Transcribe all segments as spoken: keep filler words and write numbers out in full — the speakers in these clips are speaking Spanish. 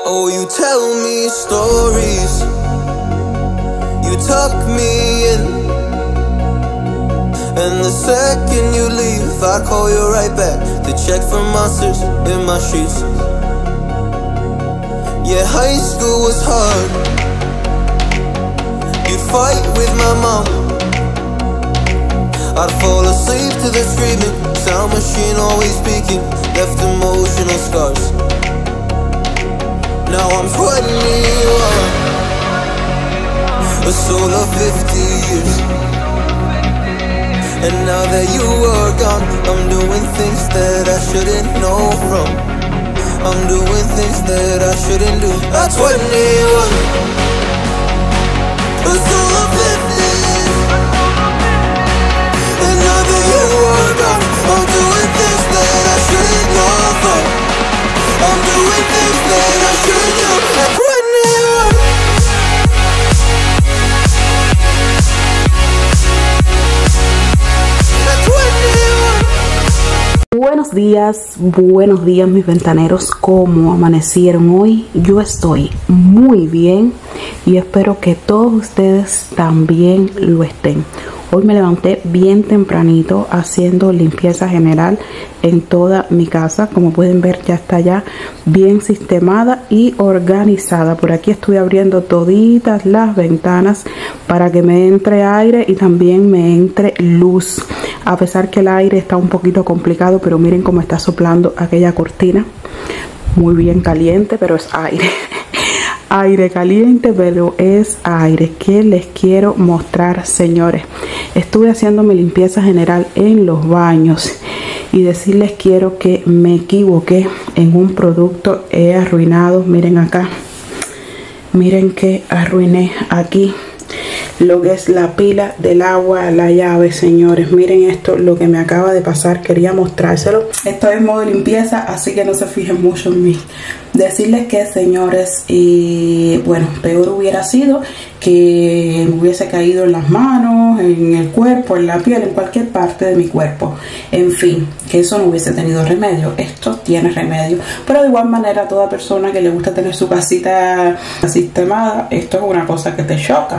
Oh, you tell me stories, you tuck me in, and the second you leave, I call you right back to check for monsters in my sheets. Yeah, high school was hard. You'd fight with my mom, I'd fall asleep to the screaming, sound machine always speaking, left emotional scars. Now I'm twenty-one, a soul of fifty years. And now that you are gone, I'm doing things that I shouldn't know from. I'm doing things that I shouldn't do. At twenty-one, a soul of fifty years. And now that you are gone, I'm doing things that I shouldn't know from. I'm doing things that I shouldn't do. At twenty-one. Buenos días, buenos días mis ventaneros, ¿cómo amanecieron hoy? Yo estoy muy bien y espero que todos ustedes también lo estén. Hoy me levanté bien tempranito haciendo limpieza general en toda mi casa. Como pueden ver, ya está ya bien sistemada y organizada. Por aquí estoy abriendo toditas las ventanas para que me entre aire y también me entre luz. A pesar que el aire está un poquito complicado, pero miren cómo está soplando aquella cortina. Muy bien caliente, pero es aire. Aire caliente, pero es aire. ¿Qué les quiero mostrar, señores? Estuve haciendo mi limpieza general en los baños y decirles quiero que me equivoqué en un producto. He arruinado, miren acá, miren que arruiné aquí lo que es la pila del agua, la llave, señores. Miren esto, lo que me acaba de pasar, quería mostrárselo. Estoy en modo limpieza, así que no se fijen mucho en mí. Decirles que, señores, y bueno, peor hubiera sido que me hubiese caído en las manos, en el cuerpo, en la piel, en cualquier parte de mi cuerpo. En fin, que eso no hubiese tenido remedio. Esto tiene remedio. Pero de igual manera, a toda persona que le gusta tener su casita sistemada, esto es una cosa que te choca.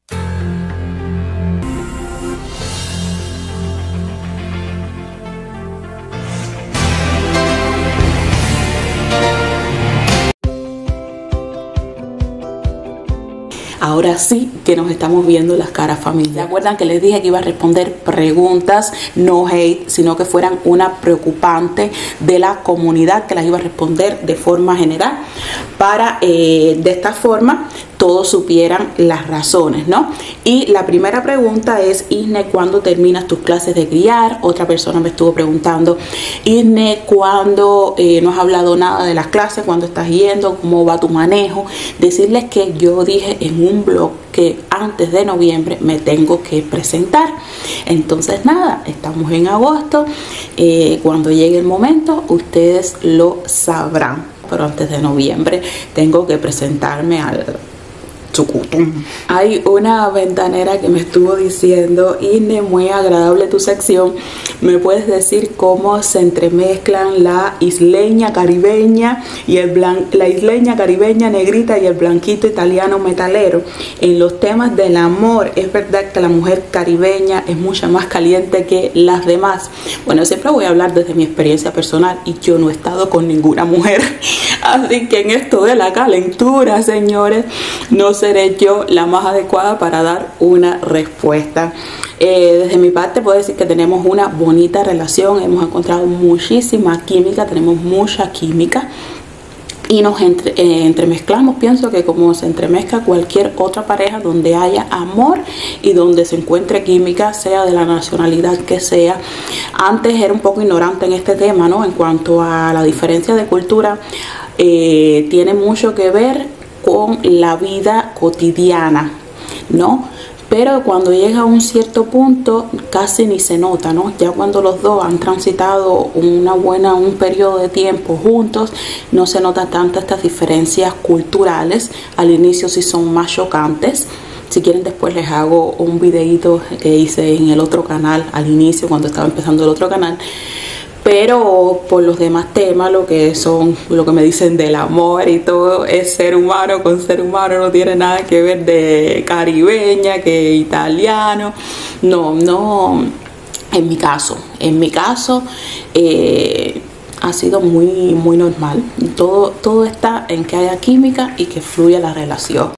Ahora sí que nos estamos viendo las caras, familia. ¿Se acuerdan que les dije que iba a responder preguntas, no hate, sino que fueran una preocupante de la comunidad, que las iba a responder de forma general para eh, de esta forma todos supieran las razones, ¿no? Y la primera pregunta es: Isne, ¿cuándo terminas tus clases de criar? Otra persona me estuvo preguntando: Isne, ¿cuándo eh, no has hablado nada de las clases? ¿Cuándo estás yendo? ¿Cómo va tu manejo? Decirles que yo dije en un blog que antes de noviembre me tengo que presentar. Entonces nada, estamos en agosto. Eh, cuando llegue el momento, ustedes lo sabrán. Pero antes de noviembre tengo que presentarme al Chucutum. Hay una ventanera que me estuvo diciendo: Isne, muy agradable tu sección, ¿me puedes decir cómo se entremezclan la isleña caribeña y el blan la isleña caribeña negrita y el blanquito italiano metalero en los temas del amor? ¿Es verdad que la mujer caribeña es mucho más caliente que las demás? Bueno, siempre voy a hablar desde mi experiencia personal y yo no he estado con ninguna mujer, así que en esto de la calentura, señores, no seré yo la más adecuada para dar una respuesta. Eh, desde mi parte puedo decir que tenemos una bonita relación, hemos encontrado muchísima química, tenemos mucha química y nos entre, eh, entremezclamos. Pienso que como se entremezcla cualquier otra pareja donde haya amor y donde se encuentre química, sea de la nacionalidad que sea. Antes era un poco ignorante en este tema, ¿no? En cuanto a la diferencia de cultura, eh, tiene mucho que ver con la vida cotidiana, ¿no? Pero cuando llega a un cierto punto casi ni se nota, ¿no? Ya cuando los dos han transitado una buena, un periodo de tiempo juntos, no se nota tanto estas diferencias culturales. Al inicio sí son más chocantes. Si quieren después les hago un videito que hice en el otro canal al inicio, cuando estaba empezando el otro canal. Pero por los demás temas, lo que son, lo que me dicen del amor y todo, es ser humano con ser humano, no tiene nada que ver de caribeña, que italiano, no, no, en mi caso, en mi caso, eh, ha sido muy, muy normal, todo, todo está en que haya química y que fluya la relación.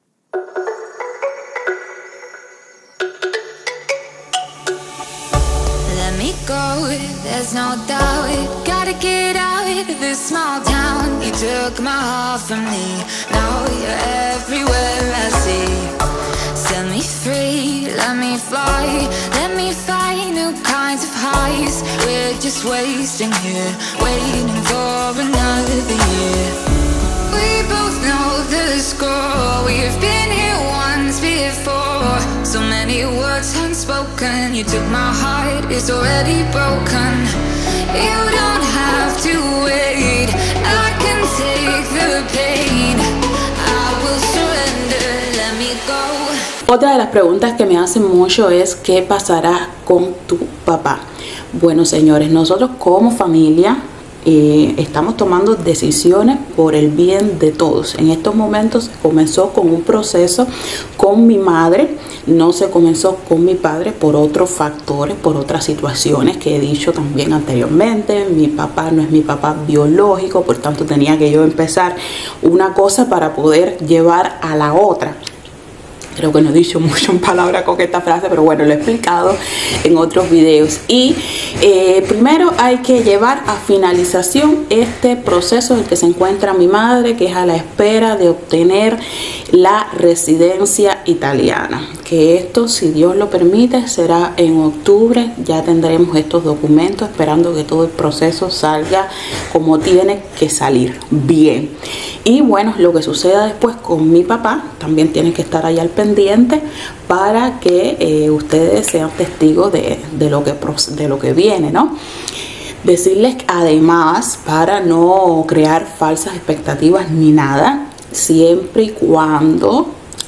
There's no doubt, gotta get out of this small town. You took my heart from me, now you're everywhere I see. Set me free, let me fly, let me find new kinds of highs. We're just wasting here, waiting for another year. We both know the score, we've been here once before. So many words unspoken, you took my heart, it's already broken. You don't have to wait, I can take the pain. I will surrender, let me go. Otra de las preguntas que me hacen mucho es ¿qué pasará con tu papá? Bueno, señores, nosotros como familia Eh, estamos tomando decisiones por el bien de todos. En estos momentos comenzó con un proceso con mi madre, no se comenzó con mi padre por otros factores, por otras situaciones que he dicho también anteriormente. Mi papá no es mi papá biológico, por tanto tenía que yo empezar una cosa para poder llevar a la otra. Creo que no he dicho mucho en palabras con esta frase, pero bueno, lo he explicado en otros videos. Y eh, primero hay que llevar a finalización este proceso en el que se encuentra mi madre, que es a la espera de obtener la residencia italiana. Que esto, si Dios lo permite, será en octubre. Ya tendremos estos documentos, esperando que todo el proceso salga como tiene que salir, bien. Y bueno, lo que suceda después con mi papá, también tienen que estar ahí al pendiente para que eh, ustedes sean testigos de, de, lo que, de lo que viene, ¿no? Decirles además, para no crear falsas expectativas ni nada, siempre y cuando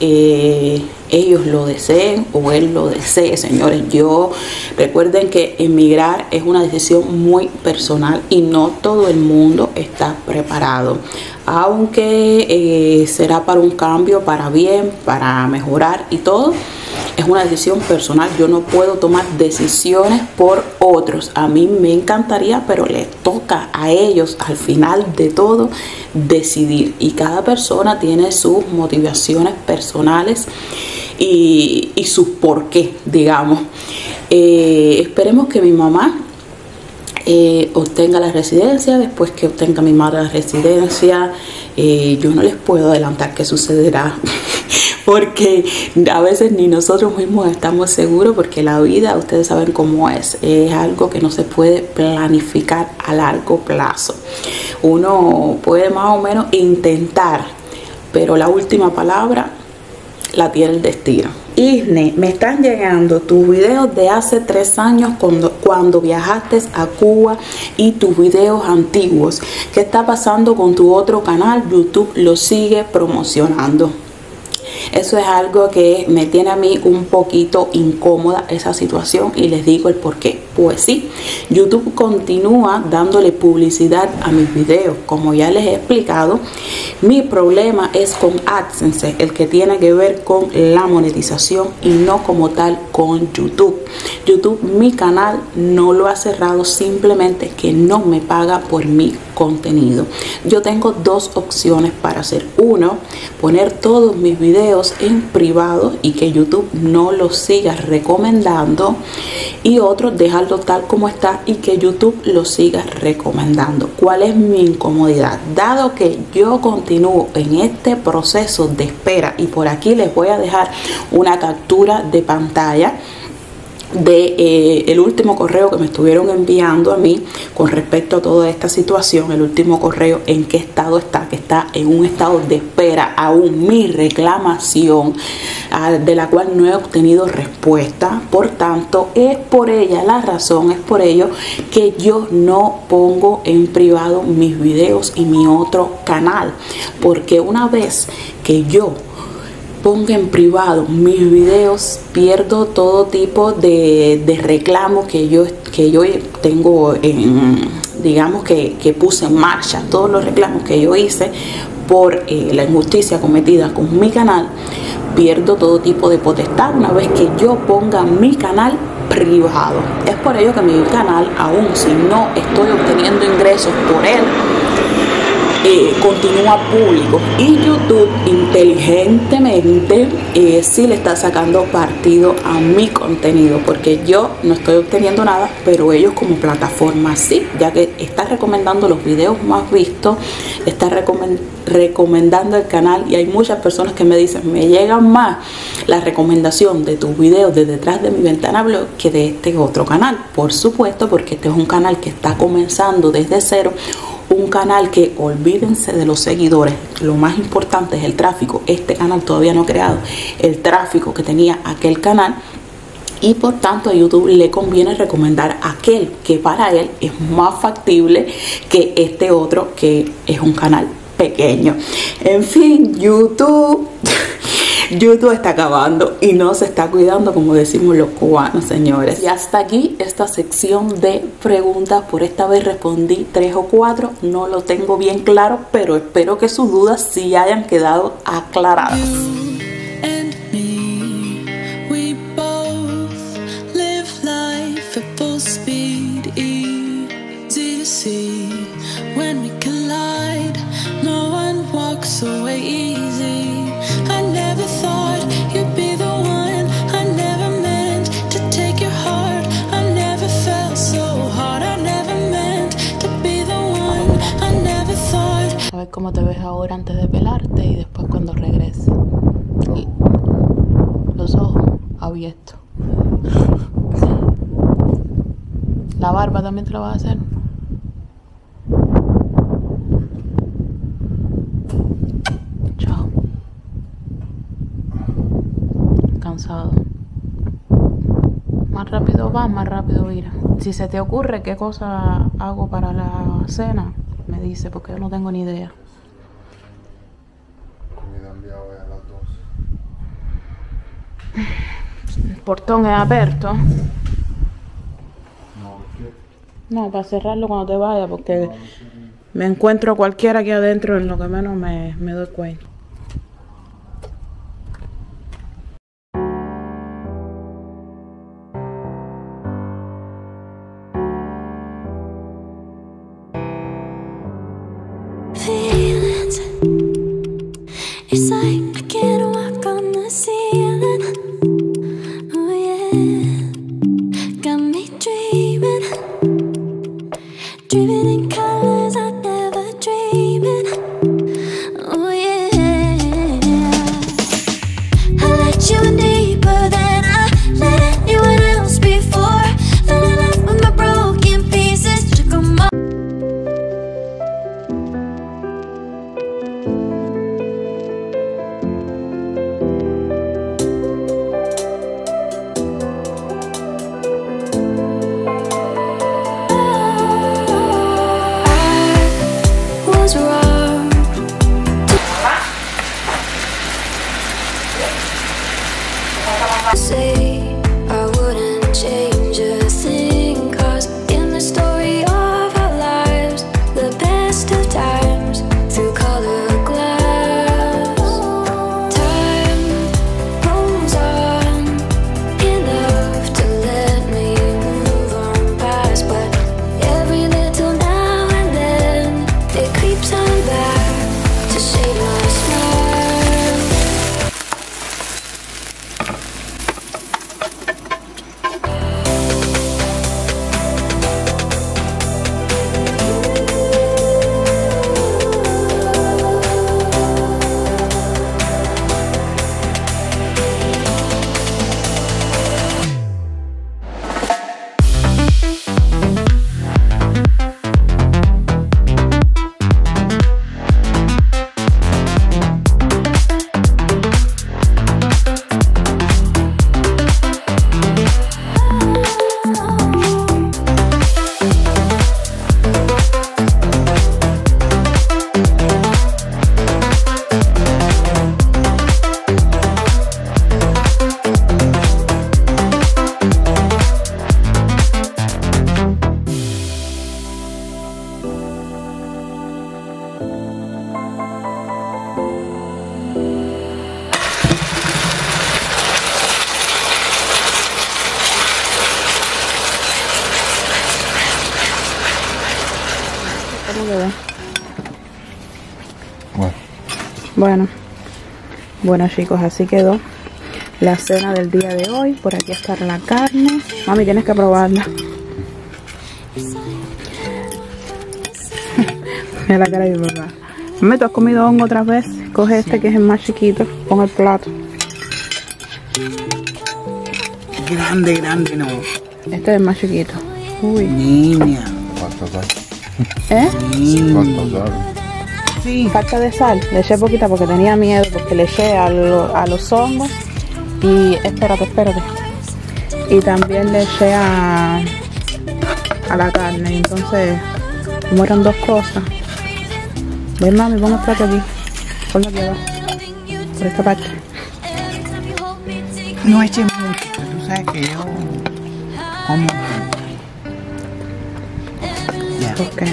eh, ellos lo deseen o él lo desee, señores. Yo recuerden que emigrar es una decisión muy personal y no todo el mundo está preparado, aunque eh, será para un cambio, para bien, para mejorar y todo. Es una decisión personal, yo no puedo tomar decisiones por otros. A mí me encantaría, pero le toca a ellos al final de todo decidir, y cada persona tiene sus motivaciones personales y, y sus por qué, digamos. Eh, esperemos que mi mamá Eh, obtenga la residencia. Después que obtenga mi madre la residencia, eh, yo no les puedo adelantar qué sucederá porque a veces ni nosotros mismos estamos seguros, porque la vida, ustedes saben cómo es, es algo que no se puede planificar a largo plazo. Uno puede más o menos intentar, pero la última palabra la tiene el destino. Isne, me están llegando tus videos de hace tres años cuando, cuando viajaste a Cuba y tus videos antiguos. ¿Qué está pasando con tu otro canal? YouTube lo sigue promocionando. Eso es algo que me tiene a mí un poquito incómoda, esa situación, y les digo el por qué. Pues sí, YouTube continúa dándole publicidad a mis videos. Como ya les he explicado, mi problema es con AdSense, el que tiene que ver con la monetización y no como tal con YouTube. YouTube, mi canal, no lo ha cerrado, simplemente que no me paga por mi contenido. Yo tengo dos opciones para hacer. Uno, poner todos mis videos en privado y que YouTube no los siga recomendando, y otro, dejarlo tal como está y que YouTube lo siga recomendando. ¿Cuál es mi incomodidad? Dado que yo continúo en este proceso de espera, y por aquí les voy a dejar una captura de pantalla de eh, el último correo que me estuvieron enviando a mí con respecto a toda esta situación. El último correo, en qué estado está, que está en un estado de espera aún mi reclamación, uh, de la cual no he obtenido respuesta. Por tanto, es por ella la razón, es por ello que yo no pongo en privado mis videos y mi otro canal, porque una vez que yo ponga en privado mis videos, pierdo todo tipo de, de reclamos que yo, que yo tengo en, digamos que, que puse en marcha, todos los reclamos que yo hice por eh, la injusticia cometida con mi canal, pierdo todo tipo de potestad una vez que yo ponga mi canal privado. Es por ello que mi canal, aún si no estoy obteniendo ingresos por él, Eh, continúa público, y YouTube inteligentemente eh, sí le está sacando partido a mi contenido, porque yo no estoy obteniendo nada, pero ellos como plataforma sí, ya que está recomendando los videos más vistos, está recomend recomendando el canal, y hay muchas personas que me dicen, me llegan más la recomendación de tus videos de detrás de mi ventana blog que de este otro canal. Por supuesto, porque este es un canal que está comenzando desde cero, un canal que, olvídense de los seguidores, lo más importante es el tráfico. Este canal todavía no ha creado el tráfico que tenía aquel canal, y por tanto a YouTube le conviene recomendar aquel que para él es más factible que este otro, que es un canal pequeño. En fin, YouTube YouTube está acabando y no se está cuidando, como decimos los cubanos, señores. Y hasta aquí esta sección de preguntas. Por esta vez respondí tres o cuatro, no lo tengo bien claro, pero espero que sus dudas sí hayan quedado aclaradas. A ver cómo te ves ahora antes de pelarte y después cuando regreses. Y los ojos abiertos. La barba también te la vas a hacer. Chao. Cansado. Más rápido vas, más rápido irás. Si se te ocurre qué cosa hago para la cena, me dice, porque yo no tengo ni idea. Comida enviada hoy a las doce. El portón es abierto. No, ¿qué? No, para cerrarlo cuando te vayas, porque no, no sé. Me encuentro a cualquiera aquí adentro en lo que menos me, me doy cuenta. It's like I can't walk on the ceiling. Oh yeah, got me dreaming, dreaming in colors I never dreamed in. Oh yeah, I let you in deeper than I let anyone else before. Fell in love with my broken pieces, took them all. Bueno. Bueno, bueno chicos, así quedó la cena del día de hoy. Por aquí está la carne. Mami, tienes que probarla. Mira la cara de mi papá. Mami, ¿tú has comido hongo otra vez? Coge este que es el más chiquito, pon el plato. Grande, grande no. Este es el más chiquito. Uy. Niña. Falta sal. ¿Eh? Falta sal. Sí. Falta de sal. Le eché poquita porque tenía miedo, porque le eché a, lo, a los hongos. Y espérate, espérate. Y también le eché a, a la carne. Entonces, como eran dos cosas. Ven, mami, pon el plato aquí. Ponlo aquí abajo. Por esta parte. No eches mucho, pero tú sabes que yo como. Ya. Ok.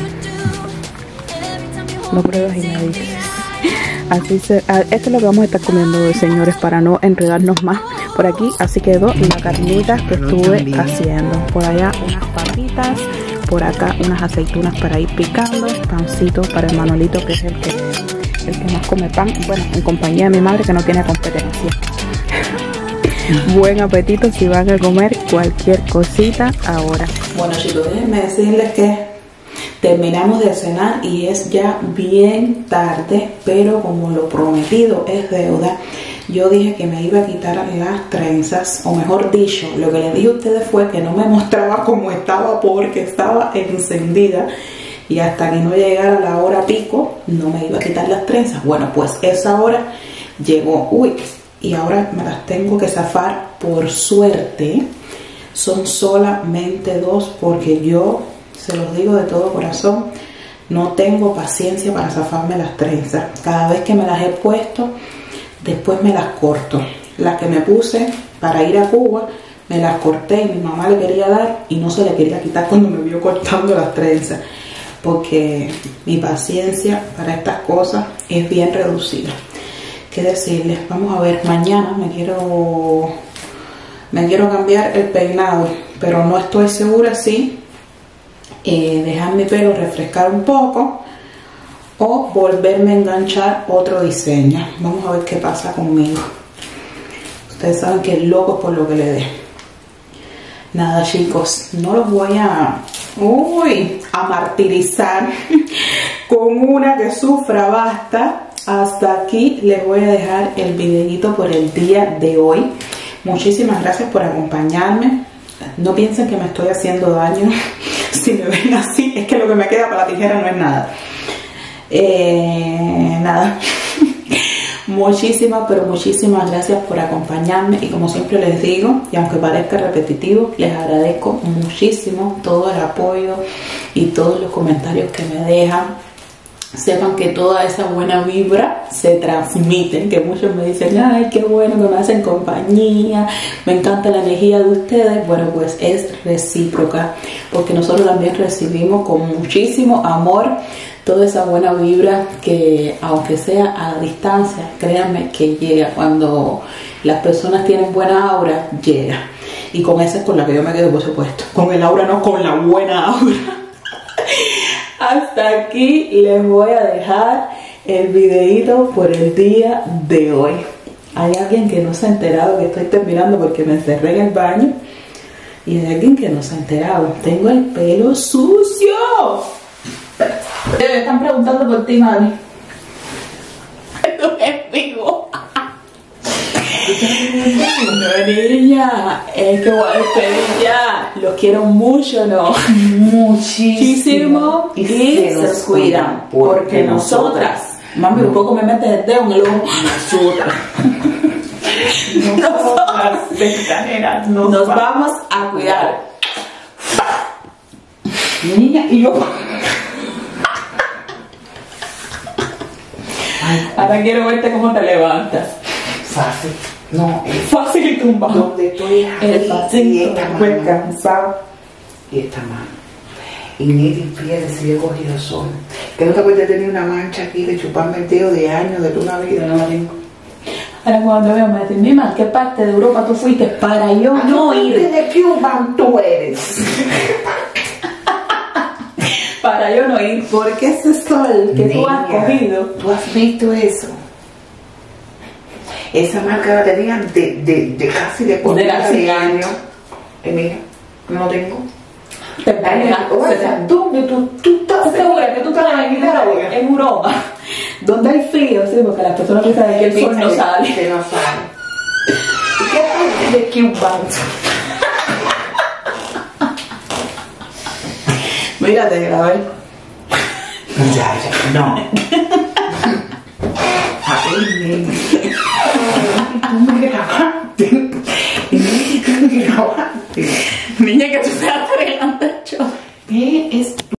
No pruebas y me dices. Así se, a, esto es lo que vamos a estar comiendo hoy, señores, para no enredarnos más. Por aquí, así quedó la carnita que estuve haciendo. Por allá unas papitas, por acá unas aceitunas para ir picando, pancito para el Manolito, que es el que, el que más come pan. Bueno, en compañía de mi madre, que no tiene competencia. Buen apetito si van a comer cualquier cosita ahora. Bueno chicos, déjenme decirles que terminamos de cenar y es ya bien tarde, pero como lo prometido es deuda, yo dije que me iba a quitar las trenzas, o mejor dicho, lo que les dije a ustedes fue que no me mostraba cómo estaba porque estaba encendida y hasta que no llegara la hora pico no me iba a quitar las trenzas. Bueno, pues esa hora llegó. Uy, y ahora me las tengo que zafar. Por suerte son solamente dos, porque yo se los digo de todo corazón, no tengo paciencia para zafarme las trenzas. Cada vez que me las he puesto, después me las corto. Las que me puse para ir a Cuba, me las corté y mi mamá le quería dar y no se le quería quitar cuando me vio cortando las trenzas, porque mi paciencia para estas cosas es bien reducida. ¿Qué decirles? Vamos a ver, mañana me quiero me quiero cambiar el peinado, pero no estoy segura si eh, dejar mi pelo refrescar un poco o volverme a enganchar otro diseño. Vamos a ver qué pasa conmigo. Ustedes saben que el loco es por lo que le dé. Nada chicos, no los voy a uy, a martirizar con una que sufra, basta. Hasta aquí les voy a dejar el videito por el día de hoy. Muchísimas gracias por acompañarme. No piensen que me estoy haciendo daño. Si me ven así, es que lo que me queda para la tijera no es nada. Eh, nada. Muchísimas, pero muchísimas gracias por acompañarme. Y como siempre les digo, y aunque parezca repetitivo, les agradezco muchísimo todo el apoyo y todos los comentarios que me dejan. Sepan que toda esa buena vibra se transmiten, que muchos me dicen, ay, qué bueno que me hacen compañía, me encanta la energía de ustedes. Bueno, pues es recíproca, porque nosotros también recibimos con muchísimo amor toda esa buena vibra que, aunque sea a distancia, créanme que llega. Cuando las personas tienen buena aura, llega. Y con esa es con la que yo me quedo, por supuesto. Con el aura no, con la buena aura. Hasta aquí les voy a dejar el videito por el día de hoy. Hay alguien que no se ha enterado que estoy terminando porque me encerré en el baño. Y hay alguien que no se ha enterado. Tengo el pelo sucio. Me están preguntando por ti, mami. No es vivo. No, niña, es que voy a despedir ya. Los quiero mucho, ¿no? Muchísimo. Y, y se, se cuidan. Porque, porque nosotras, mami, un poco me metes el dedo en el ojo. Nosotras. Nosotras, nos, nos vamos a cuidar. Niña, y yo. Ahora quiero verte cómo te levantas. Fácil. No, es fácil y tumba. Donde estoy es fácil y estoy cansado. Y esta mano. Y ni limpieza si he cogido sol. Que no te acuerdas de tener una mancha aquí de chuparme el dedo de años de toda una vida, no la tengo. Ahora cuando veo me dicen, Mima, ¿qué parte de Europa tú fuiste para yo no ir? ¿De Cuba tú eres? para yo no ir, porque ese sol que tú has Niña, cogido. ¿tú has visto eso? Esa marca la tenían de, de, de casi de por De vida de nacimiento. año. Eh, mira, no tengo. Te Ay, pones- o sea, tú, tú, tú estás ¿Estás segura que tú estás en, Italia? en Europa? Donde hay frío, sí, porque las personas piensan que el sol no sale. Que no sale. ¿Y qué parte de Cuba? Mírate, grabé. Ya, ya, no. A ver, nene. Tú me grabaste. Nene, tú me grabaste. Niña, que tú seas fregante, yo. ¿Qué es